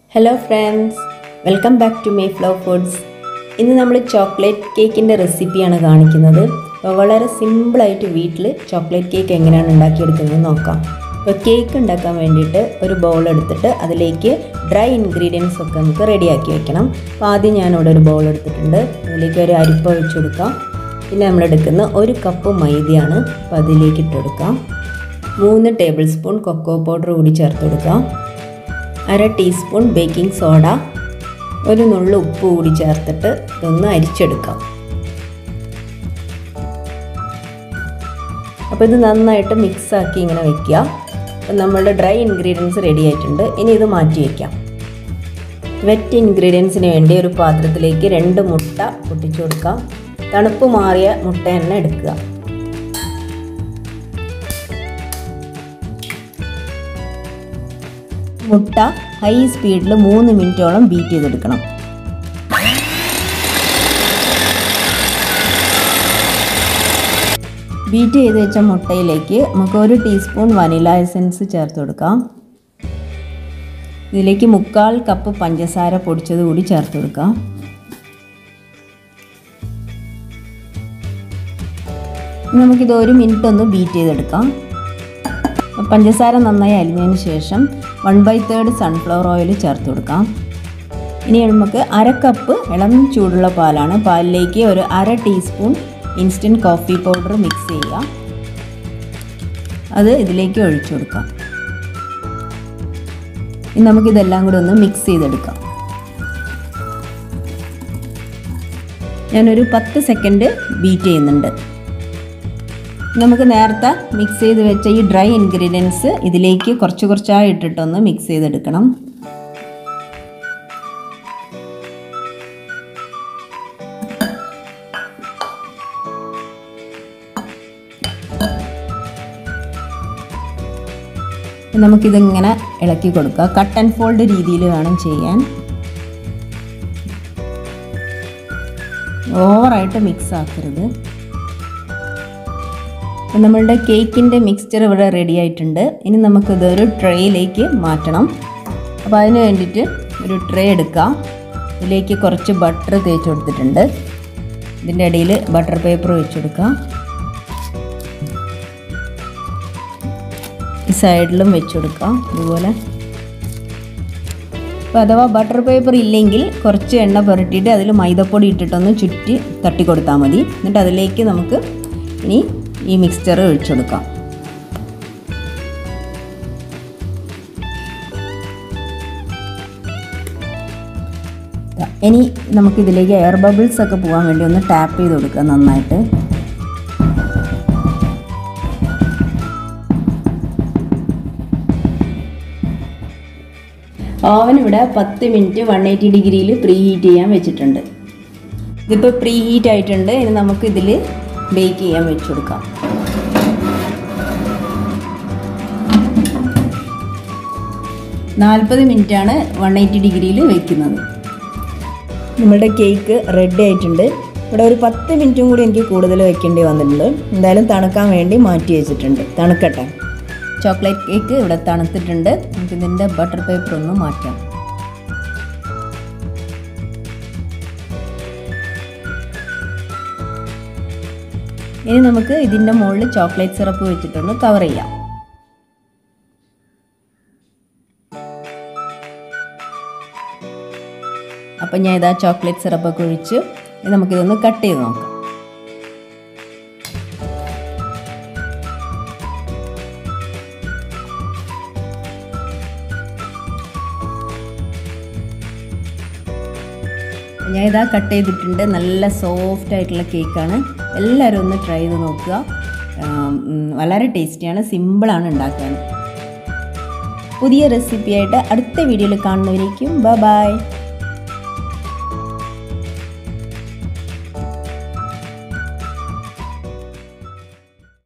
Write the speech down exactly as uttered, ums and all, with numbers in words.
Hello friends, welcome back to Mayflower Foods. ഇന്ന് നമ്മൾ chocolate കേക്കിൻ്റെ റെസിപ്പിയാണ് കാണിക്കുന്നത്. അപ്പോൾ വളരെ സിമ്പിളായിട്ട് വീട്ടിൽ ചോക്ലേറ്റ് കേക്ക് എങ്ങനെയാണ് ഉണ്ടാക്കിയെടുക്കുന്നത് നോക്കാം. അപ്പോൾ കേക്ക് ഉണ്ടാക്കാൻ വേണ്ടിയിട്ട് ഒരു ബൗൾ എടുത്തിട്ട് അതിലേക്ക് ഡ്രൈ ഇൻഗ്രീഡിയൻസ് ഒക്കെ നമുക്ക് റെഡിയാക്കി വെക്കണം. അപ്പോൾ ആദ്യം ഞാനിവിടെ ഒരു ബൗൾ എടുത്തിട്ടുണ്ട്. അതിലേക്ക് ഒരു അരിപ്പ വെച്ച് കൊടുക്കാം. പിന്നെ നമ്മൾ എടുക്കുന്ന ഒരു കപ്പ് മൈദയാണ്. അപ്പോൾ അതിലേക്ക് ഇട്ട് കൊടുക്കാം. മൂന്ന് ടേബിൾ സ്പൂൺ കൊക്കോ പൗഡർ കൂടി ചേർത്ത് കൊടുക്കാം. അര ടീസ്പൂൺ ബേക്കിംഗ് സോഡ, ഒരു നുള്ളു ഉപ്പ് കൂടി ചേർത്തിട്ട് ഇതൊന്ന് അരിച്ചെടുക്കാം. അപ്പോൾ ഇത് നന്നായിട്ട് മിക്സാക്കി ഇങ്ങനെ വെക്കുക. അപ്പോൾ നമ്മളുടെ ഡ്രൈ ഇൻഗ്രീഡിയൻസ് റെഡി ആയിട്ടുണ്ട്. ഇനി ഇത് മാറ്റി വയ്ക്കാം. വെറ്റ് ഇൻഗ്രീഡിയൻസിന് വേണ്ടി ഒരു പാത്രത്തിലേക്ക് രണ്ട് മുട്ട പൊട്ടിച്ചു കൊടുക്കാം. തണുപ്പ് മാറിയ മുട്ട തന്നെ എടുക്കുക. മുട്ട ഹൈ സ്പീഡിൽ മൂന്ന് മിനിറ്റോളം ബീറ്റ് ചെയ്തെടുക്കണം. ബീറ്റ് ചെയ്ത് വെച്ച മുട്ടയിലേക്ക് നമുക്ക് ഒരു ടീസ്പൂൺ വനില എസൻസ് ചേർത്ത് കൊടുക്കാം. ഇതിലേക്ക് മുക്കാൽ കപ്പ് പഞ്ചസാര പൊടിച്ചത് കൂടി ചേർത്ത് കൊടുക്കാം. നമുക്കിത് ഒരു മിനിറ്റ് ഒന്ന് ബീറ്റ് ചെയ്തെടുക്കാം. പഞ്ചസാര നന്നായി അലിഞ്ഞതിന് ശേഷം one by third sunflower oil ചേർത്ത് കൊടുക്കാം. ഇനി നമുക്ക് അര കപ്പ് ഇളം ചൂടുള്ള പാലാണ്. പാലിലേക്ക് ഒരു അര teaspoon instant coffee powder mix ചെയ്യുക. അത് ഇതിലേക്ക് ഒഴിച്ചു കൊടുക്കാം. ഇനി നമുക്കിതെല്ലാം കൂടി ഒന്ന് മിക്സ് ചെയ്തെടുക്കാം. ഞാനൊരു പത്ത് സെക്കൻഡ് ബീറ്റ് ചെയ്യുന്നുണ്ട്. നമുക്ക് നേരത്തെ മിക്സ് ചെയ്ത് വെച്ച ഈ ഡ്രൈ ഇൻഗ്രീഡിയൻസ് ഇതിലേക്ക് കുറച്ച് കുറച്ചായി ഇട്ടിട്ടൊന്ന് മിക്സ് ചെയ്തെടുക്കണം. നമുക്കിതിങ്ങനെ ഇളക്കി കൊടുക്കുക. കട്ട് ആൻഡ് ഫോൾഡ് രീതിയിൽ വേണം ചെയ്യാൻ. ഓവറായിട്ട് മിക്സ് ആക്കരുത്. നമ്മളുടെ കേക്കിൻ്റെ മിക്സ്ചർ ഇവിടെ റെഡി ആയിട്ടുണ്ട്. ഇനി നമുക്കിതൊരു ട്രേയിലേക്ക് മാറ്റണം. അപ്പോൾ അതിന് വേണ്ടിയിട്ട് ഒരു ട്രേ എടുക്കാം. ഇതിലേക്ക് കുറച്ച് ബട്ടർ തേച്ച് കൊടുത്തിട്ടുണ്ട്. ഇതിൻ്റെ ഇടയിൽ ബട്ടർ പേപ്പർ വെച്ച് കൊടുക്കാം. ഈ സൈഡിലും വെച്ച് കൊടുക്കാം ഇതുപോലെ. അപ്പോൾ അഥവാ ബട്ടർ പേപ്പർ ഇല്ലെങ്കിൽ കുറച്ച് എണ്ണ പുരട്ടിയിട്ട് അതിൽ മൈദപ്പൊടി ഇട്ടിട്ടൊന്ന് ചുറ്റി തട്ടി കൊടുത്താൽ മതി. എന്നിട്ട് അതിലേക്ക് നമുക്ക് ഇനി ഈ മിക്സ്ചർ ഒഴിച്ചു കൊടുക്കാം. ഇനി നമുക്കിതിലേക്ക് എയർ ബബിൾസ് ഒക്കെ പോകാൻ വേണ്ടി ഒന്ന് ടാപ്പ് ചെയ്ത് കൊടുക്കുക നന്നായിട്ട്. ഓവൻ ഇവിടെ പത്ത് മിനിറ്റ് വൺ എയ്റ്റി ഡിഗ്രിയിൽ പ്രീ ഹീറ്റ് ചെയ്യാൻ വെച്ചിട്ടുണ്ട്. ഇതിപ്പോൾ പ്രീ ഹീറ്റ് ആയിട്ടുണ്ട്. ഇനി നമുക്ക് ഇതിൽ ബേക്ക് ചെയ്യാൻ വെച്ച് കൊടുക്കാം. നാൽപ്പത് മിനിറ്റാണ് വൺ എയ്റ്റി ഡിഗ്രിയിൽ വയ്ക്കുന്നത്. നമ്മളുടെ കേക്ക് റെഡി ആയിട്ടുണ്ട്. ഇവിടെ ഒരു പത്ത് മിനിറ്റും കൂടി എനിക്ക് കൂടുതൽ വെക്കേണ്ടി വന്നിട്ടുണ്ട്. എന്തായാലും തണുക്കാൻ വേണ്ടി മാറ്റി വെച്ചിട്ടുണ്ട്. തണുക്കട്ടെ. ചോക്ലേറ്റ് കേക്ക് ഇവിടെ തണുത്തിട്ടുണ്ട്. നമുക്കിതിൻ്റെ ബട്ടർ പേപ്പർ ഒന്ന് മാറ്റാം. ഇനി നമുക്ക് ഇതിൻ്റെ മുകളിൽ ചോക്ലേറ്റ് സിറപ്പ് വെച്ചിട്ടൊന്ന് കവർ ചെയ്യാം. അപ്പം ഞാൻ ഇതാ ചോക്ലേറ്റ് സിറപ്പൊക്കെ ഒഴിച്ച് നമുക്കിതൊന്ന് കട്ട് ചെയ്ത് നോക്കാം. ഞാൻ ഇതാ കട്ട് ചെയ്തിട്ടുണ്ട്. നല്ല സോഫ്റ്റ് ആയിട്ടുള്ള കേക്കാണ്. എല്ലാവരും ഒന്ന് ട്രൈ ചെയ്ത് നോക്കുക. വളരെ ടേസ്റ്റിയാണ്. സിമ്പിളാണ് ഉണ്ടാക്കാൻ. പുതിയ റെസിപ്പിയായിട്ട് അടുത്ത വീഡിയോയിൽ കാണുന്നവരേക്കും ബൈ ബൈ.